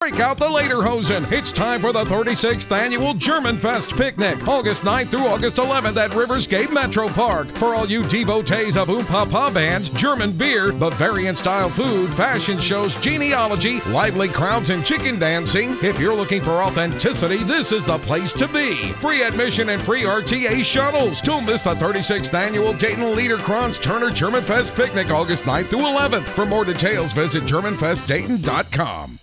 Break out the lederhosen. It's time for the 36th annual GermanFest picnic, August 9th through August 11th at Riverscape Metro Park. For all you devotees of Papa bands, German beer, Bavarian-style food, fashion shows, genealogy, lively crowds, and chicken dancing. If you're looking for authenticity, this is the place to be. Free admission and free RTA shuttles. Don't miss the 36th annual Dayton Liederkranz Turner GermanFest picnic, August 9th through 11th. For more details, visit GermanFestDayton.com.